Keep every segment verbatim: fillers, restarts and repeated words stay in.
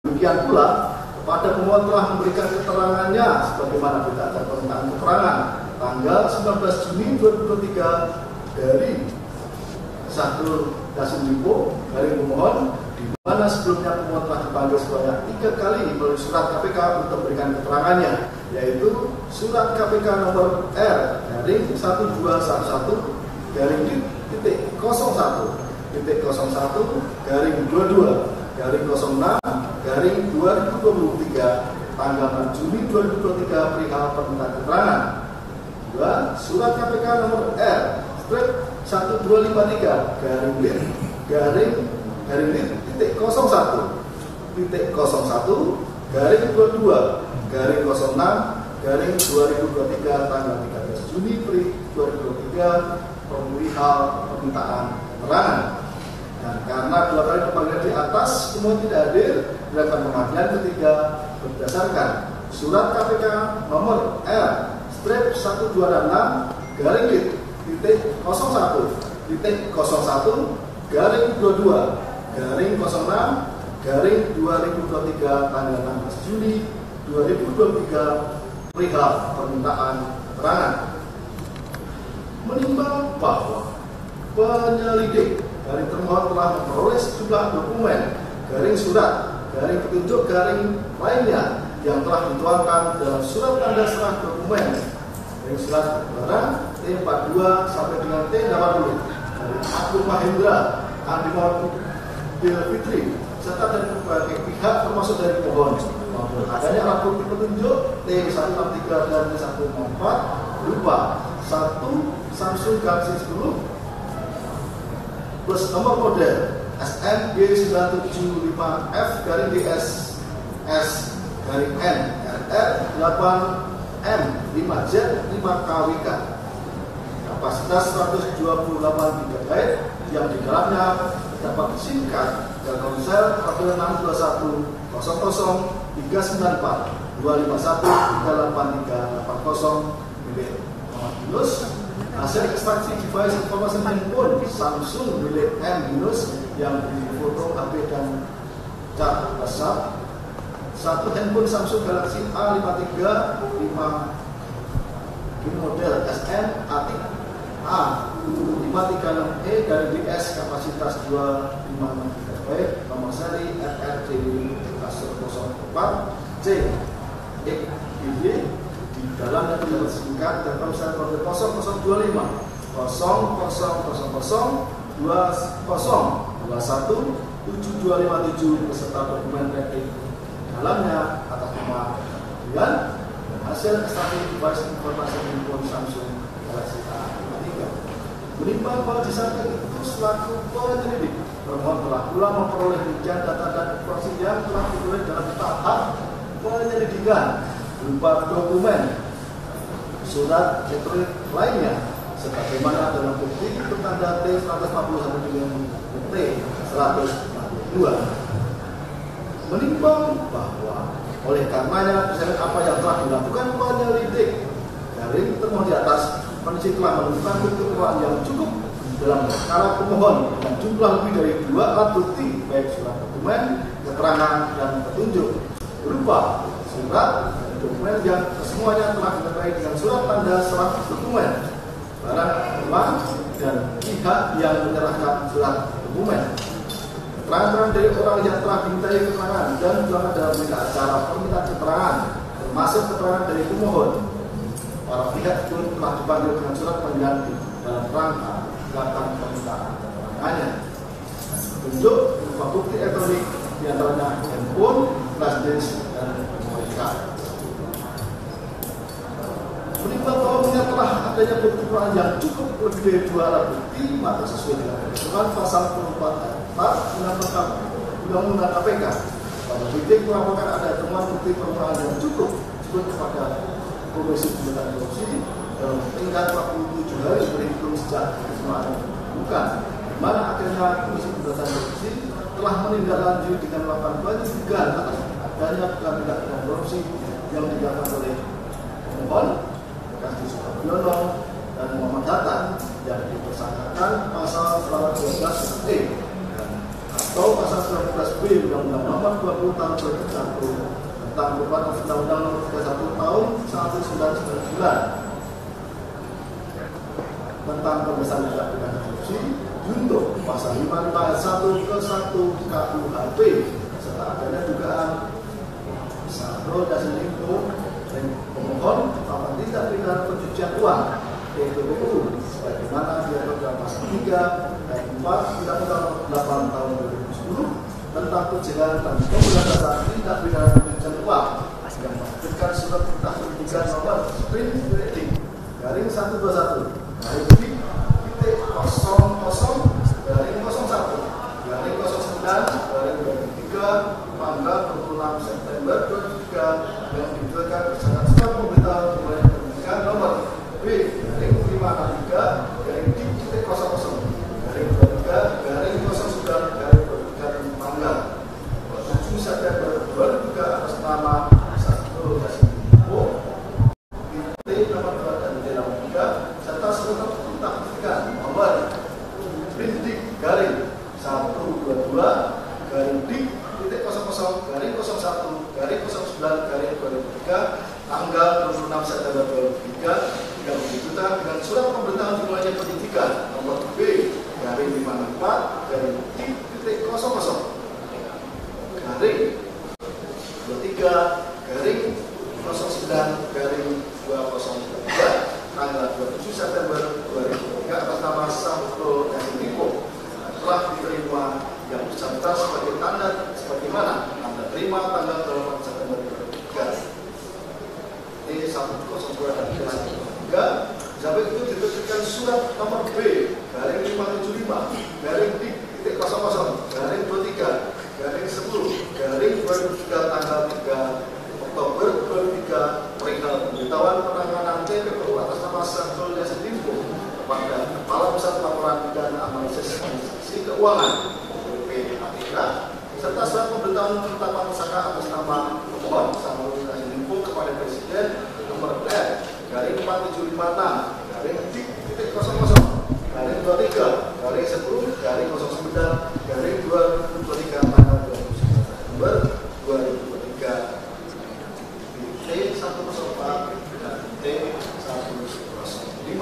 Demikian pula kepada pemohon telah memberikan keterangannya sebagaimana berita acara permintaan keterangan tanggal sembilan belas Juni dua ribu dua puluh tiga dari Syahrul Yassin Limpo dari pemohon, di mana sebelumnya pemohon telah dipanggil sebanyak tiga kali melalui surat K P K untuk memberikan keterangannya, yaitu surat K P K nomor R garing satu dua satu satu garing titik nol satu titik nol satu garing dua dua garing nol enam garing dua ribu dua puluh tiga tanggal enam Juni dua ribu dua puluh tiga perihal permintaan keterangan. Dua. Surat K P K nomor R strip satu dua lima tiga garing lit garing garing lit titik nol satu titik nol satu garing dua dua garing nol enam garing dua ribu dua puluh tiga tanggal tiga belas Juni dua ribu dua puluh tiga perihal permintaan keterangan. Dan karena dua kali pemanggilan di atas pemohon tidak hadir dilakukan pemanggilan ketiga berdasarkan surat K P K nomor R strip satu dua enam garing lit titik nol satu titik nol satu garing dua dua garing nol enam garing dua ribu dua puluh tiga tanggal enam belas Juni dua ribu dua puluh tiga perihal permintaan keterangan. Menimbang bahwa penyelidik dari termohon telah memperoleh sejumlah dokumen garing surat garing petunjuk garing lainnya yang telah dituangkan dalam surat tanda serah dokumen garing surat barang T empat puluh dua sampai dengan T delapan puluh dari Agung Mahendra, Andi Mohon Fitri serta dari berbagai pihak termasuk dari pemohon maupun adanya alat bukti petunjuk T seratus enam puluh tiga dan T seratus enam puluh empat berupa satu Samsung Galaxy sepuluh plus nomor model S N G sembilan tujuh lima F garing D S S garing N R R delapan M lima Z lima K W K kapasitas seratus dua puluh delapan gigabyte yang di dalamnya terdapat SIM card dan ponsel pada enam dua satu nol nol tiga sembilan empat dua lima satu tiga delapan tiga delapan nol milik Muhammad Yunus. Hasil ekstraksi device informasi handphone Samsung milik M Yunus yang berfoto H P dan cat WhatsApp. Satu handphone Samsung Galaxy A lima tiga lima model S N A A lima tiga enam E dari D S kapasitas dua lima enam gigabyte nomor seri R R C nol empat C X B Y di dalamnya terdapat singkat dan ponsel kode nol nol dua lima nol nol nol nol dua nol dua satu tujuh dua lima tujuh beserta dokumen tracking dalamnya atas nama dan hasil ekstraksi device informasi handphone Samsung Galaxy A lima tiga. Menimbang bahwa disangka itu selaku penyelidik, termohon telah pula memperoleh rincian data dan informasi yang telah diperoleh dalam tahap penyelidikan berupa dokumen, surat elektronik lainnya, sebagaimana dalam bukti bertanda T seratus empat puluh satu dengan T seratus empat puluh dua. Menimbang bahwa oleh karenanya berdasarkan apa yang telah dilakukan penyelidik dari termohon di atas, penyidik telah menemukan bukti permulaan yang cukup dalam perkara pemohon dengan jumlah lebih dari dua alat bukti baik surat dokumen, keterangan dan petunjuk berupa surat dan dokumen yang semuanya telah diterkait dengan surat tanda serah dokumen, barang uang dan pihak yang menyerahkan surat dokumen. Keterangan dari orang yang telah dimintai keterangan dan telah dalam berita acara permintaan keterangan termasuk keterangan dari pemohon. Para pihak pun telah dipanggil dengan surat panggilan dalam rangka melakukan permintaan keterangannya. Petunjuk berupa bukti elektronik diantaranya handphone, flash disk dan memory card. Menimbang bahwa telah adanya bukti permulaan yang cukup lebih dari dua alat bukti, maka sesuai dengan ketentuan pasal empat empat Undang-Undang K P K, penyidik melaporkan ada temuan bukti permulaan yang cukup sebut kepada Komisi Pemberantasan Korupsi dalam tingkat empat puluh tujuh hari berhitung sejak permulaan bukan, di mana akhirnya Komisi Pemberantasan Korupsi telah menindaklanjuti dengan melakukan penyidikan atas adanya tindak pidana korupsi yang dilakukan oleh pemohon Kasdi Sukabiono dan Muhammad Hatta yang dipersangkakan pasal seratus dua belas E atau pasal seratus dua belas B Undang-Undang Nomor dua puluh Tahun dua ribu satu tentang perubahan Undang-Undang Nomor tiga puluh satu Tahun seribu sembilan ratus sembilan puluh sembilan tentang pemberantasan tindak pidana korupsi, junto pasal lima puluh lima ayat satu ke satu K U H P serta adanya dugaan Syahrul Yassin Limpo dan pemohon melakukan tindak pidana pencucian uang T P P U sebagaimana diatur dalam pasal tiga dan empat Undang-Undang delapan Tahun dua ribu sepuluh tentang pencegahan dan pemberantasan tindak pidana pencucian uang yang menerbitkan surat perintah penyidikan nomor Sprint Reading garing seratus dua puluh satu garing titik kosong kosong garing kosong satu garing kosong sembilan garing dua ribu tiga tanggal dua puluh enam September dua ribu tiga yang diterbitkan berdasarkan surat pemberitahuan dimulai penyidikan nomor B garing lima enam tiga garing titik kosong kosong garing dua puluh tiga garing kosong sembilan garing dua puluh tiga tanggal tujuh September dua ribu tiga atas nama Syahrul Yassin Limpo T nomor dua dan T nomor tiga serta surat perintah penyidikan nomor Rindik garing satu dua dua garing dik titik kosong kosong garing kosong satu garing kosong sembilan garing dua ribu tiga tanggal dua puluh enam September dua ribu tiga yang ditunjukkan dengan surat pemberitahuan dimulainya penyidikan nomor B garing lima enam empat garing dik titik kosong kosong garing dua puluh tiga garing kosong sembilan garing dua ribu tiga tanggal dua puluh tujuh September dua ribu tiga atas nama Syahrul Yassin Limpo telah diterima yang bersangkutan sebagai tanda sebagaimana tanda terima tanggal delapan September dua ribu tiga T seratus dua dan T seratus tiga sampai itu diterbitkan surat nomor B garing lima tujuh lima garing dik titik kosong kosong garing dua puluh tiga garing sepuluh garing dua ribu tiga tanggal tiga Oktober dua ribu tiga perihal pemberitahuan penanganan T P P U atas nama Syahrul Yassin Limpo kepada Kepala Pusat Laporan Pidana Analisis Transaksi Keuangan P P A T K serta surat pemberitahuan penetapan tersangka atas nama pemohon Syahrul Yassin Limpo kepada Presiden nomor R garing empat tujuh lima enam garing titik kosong kosong garing dua puluh tiga garing sepuluh garing kosong sembilan garing dua ribu dua puluh tiga tanggal dua puluh sembilan September dua ribu dua puluh tiga T seratus empat dan T seratus lima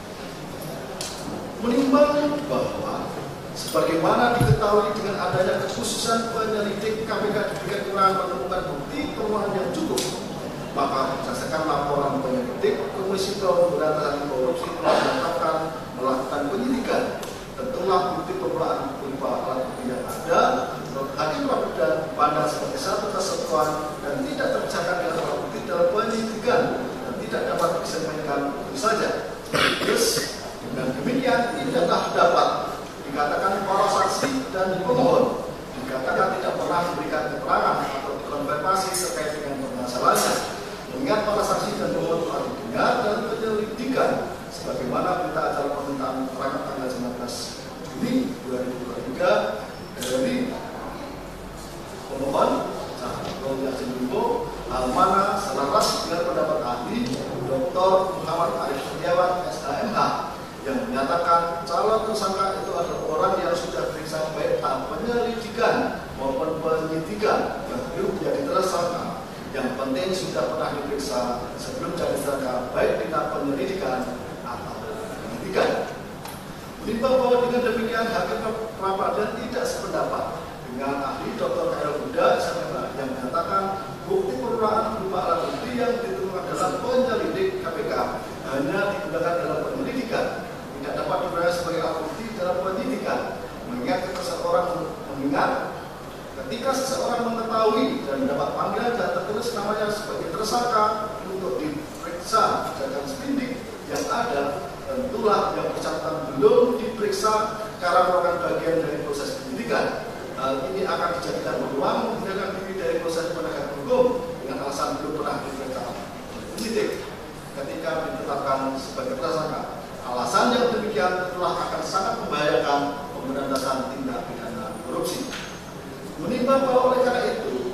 menimbang bahwa sebagaimana diketahui dengan adanya kekhususan penyelidik K P K diberikan kewenangan menemukan bukti permulaan yang cukup, maka berdasarkan laporan penyelidik Komisi Pemberantasan Korupsi telah menetapkan melakukan penyidikan. Tentulah bukti permulaan berupa alat bukti yang ada menurut hakim dan pandang sebagai satu kesatuan dan tidak terpisahkan dengan alat bukti dalam penyidikan dan tidak dapat disampaikan begitu saja. Terus dengan demikian tidaklah dapat dikatakan para saksi dan pemohon dikatakan tidak pernah memberikan keterangan atau konfirmasi terkait dengan permasalahannya, mengingat para saksi dan pemohon telah didengar dan penyelidikan sebagaimana berita acara permintaan keterangan tanggal sembilan belas Juni dua ribu dua puluh tiga dari pemohon Syahrul Yassin Limpo hal mana selaras dengan pendapat ahli Doktor Muhammad Arif Setiawan S H M H yang menyatakan calon tersangka itu adalah orang yang sudah diperiksa baik tahap penyelidikan maupun penyidikan yang belum menjadi tersangka. Yang penting sudah pernah diperiksa sebelum jadi tersangka baik di tahap penyelidikan atau penyidikan. Menimbang bahwa dengan demikian hakim pra-peradilan tidak sependapat dengan ahli Doktor Khairul Huda yang menyatakan bukti permulaan berupa alat bukti yang ditemukan dalam penyelidik K P K hanya digunakan dalam penyelidikan, tidak dapat digunakan sebagai alat bukti dalam penyidikan, mengingat seseorang mengingat ketika seseorang mengetahui dan mendapat panggilan dan tertulis namanya sebagai tersangka untuk diperiksa sedangkan sprindik yang ada, tentulah yang bersangkutan belum diperiksa karena merupakan bagian dari proses penyidikan. Hal ini akan dijadikan peluang menggunakan diri dari proses penegakan hukum dengan alasan belum pernah diperiksa penyidik ketika ditetapkan sebagai tersangka. Alasan yang demikian telah akan sangat membahayakan pemberantasan tindak pidana korupsi. Menimbang bahwa oleh karena itu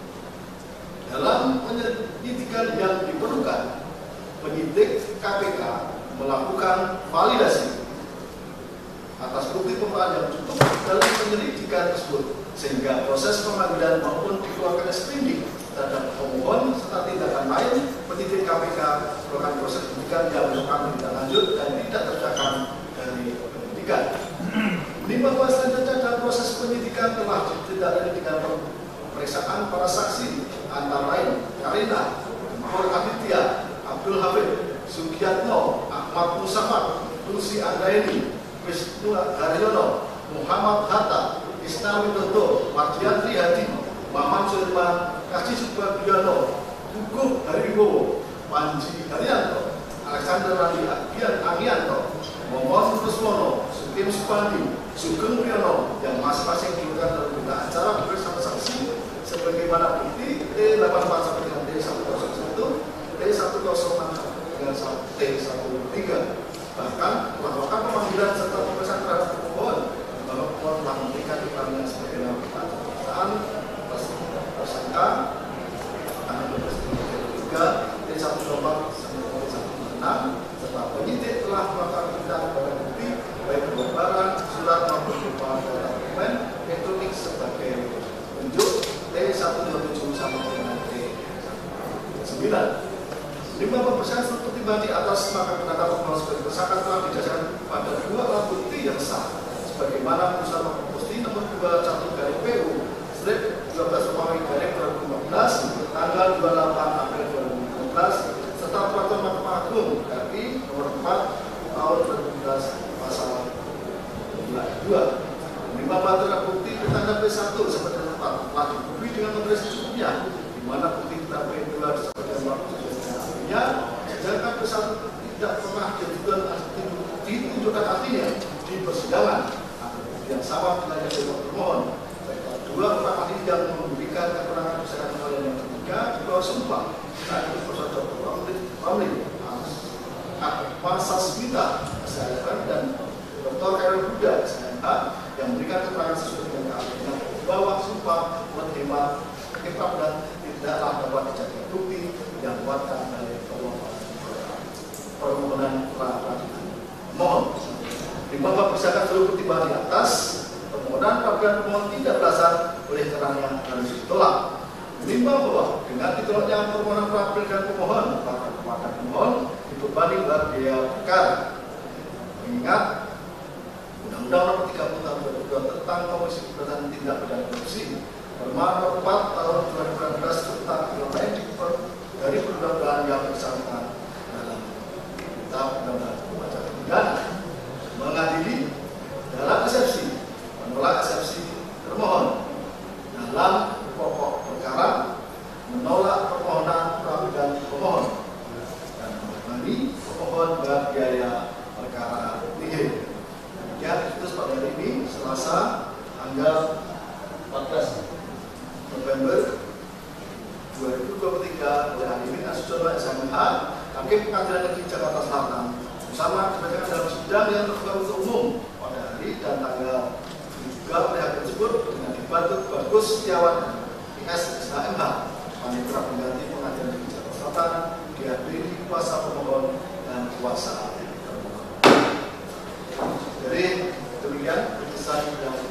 dalam penyelidikan yang diperlukan, penyidik K P K melakukan validasi atas bukti permulaan yang cukup dalam penyelidikan tersebut sehingga proses pemanggilan maupun dikeluarkan sprindik terhadap pemohon serta tindakan lain penyidik K P K melakukan proses penyidikan yang merupakan tindak lanjut dan tidak terpisahkan dari penyidikan. Menimbang bahwa selanjutnya dalam proses penyidikan telah ditindaklanjuti dengan pemeriksaan para saksi antara lain Karina, Nur Aditya, Abdul Hafid, Sugiyatno, Ahmad Musafat, Lucy Anggaini, Wisnu Haryono, Muhammad Hatta, Isna Widodo, Mardian Trihadi, Muhammad Sulaiman, Kasih Subagiono, Hukum Haribowo, Panji Haryanto, Alexander Randi Agian Agianto, Momon Kusmono, Sukim Supandi, Sugeng Priyono yang masing-masing dilakukan dalam berita acara bersama saksi sebagaimana bukti T delapan empat sampai dengan T seratus satu, T seratus enam dengan T seratus tiga. Bahkan melakukan pemanggilan serta pemeriksaan terhadap pemohon bahwa pemohon telah memberikan keterangan sebagai pemeriksaan tersangka tanggal dua belas tiga T seratus empat sampai T seratus enam serta penyidik telah melakukan perintah kepada bukti baik berupa barang, surat maupun berupa dokumen elektronik sebagai bentuk T seratus dua puluh tujuh sama dengan T sembilan. Lima pemeriksaan struktur timbang di atas maka penetapan pemohon sebagai tersangka telah didasarkan pada dua alat bukti yang sah sebagaimana putusan Mahkamah Konstitusi nomor dua puluh satu garing P U strip dua belas Romawi garing dua ribu empat belas tanggal dua puluh delapan April dua ribu empat belas serta peraturan Mahkamah Agung R I nomor empat tahun dua ribu empat belas pasal dua. Lima alat bukti bertanda P satu sampai dengan empat telah dibukti dengan materi secukupnya di mana bukti kita P dua sampai dengan waktu ya, sedangkan P satu tidak pernah ditunjukkan artinya di persidangan yang sama dengan yang dilakukan pemohon. Dua orang ahli yang memberikan keterangan persidangan kalian yang ketiga di bawah sumpah saat itu Profesor Doktor Ramli Masasmita S H M dan Doktor Erwin Huda S H M yang memberikan keterangan sesuai dengan keahlian di bawah sumpah menerima kitab dan tidaklah dapat dijadikan bukti yang kuatkan dari permohonan pra-peradilan. Mohon dimana berdasarkan seluruh pertimbangan di atas, permohonan pra-peradilan pemohon tidak berdasar oleh keterangan yang harus ditolak. Menimbang bahwa dengan ditolaknya permohonan pra-peradilan pemohon, maka kepada pemohon dibebani biaya perkara. Mengingat Undang-Undang Nomor tiga puluh Tahun dua ribu dua tentang Komisi Pemberantasan Tindak Pidana Korupsi Perma Nomor empat Tahun dua ribu delapan belas tentang yang lain dari perundang-undangan yang bersangkutan dalam kitab undang-undang pembacakan pidana mengadili dalam eksepsi menolak eksepsi termohon dalam pokok perkara menolak permohonan pra-peradilan pemohon dan membebani pemohon biaya perkara nihil. Ya, itu pada hari ini Selasa tanggal empat belas November dua ribu dua puluh tiga oleh hari ini Asudara S M H Hakim Pengadilan Negeri Jakarta Selatan bersama dibacakan dalam sidang yang terbuka untuk umum pada hari dan tanggal juga oleh hakim tersebut dengan dibantu Bagus Setiawan S H M H Panitera Pengganti Pengadilan Negeri Jakarta Selatan dihadiri kuasa pemohon dan kuasa termohon. Jadi demikian putusan yang